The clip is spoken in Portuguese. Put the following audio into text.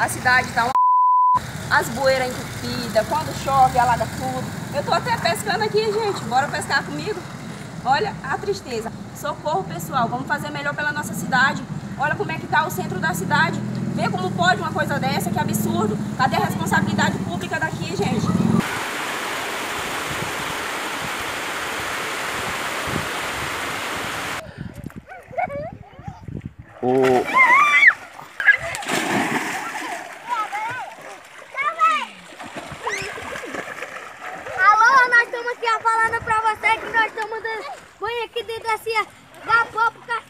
A cidade tá as bueiras entupidas, quando chove alaga tudo. Eu tô até pescando aqui, gente. Bora pescar comigo? Olha a tristeza. Socorro, pessoal. Vamos fazer melhor pela nossa cidade. Olha como é que tá o centro da cidade. Vê como pode uma coisa dessa, que absurdo. Cadê a responsabilidade pública daqui, gente? Alô, nós estamos aqui falando pra você que nós estamos dando banho aqui dentro da cia da pó pro cachorro.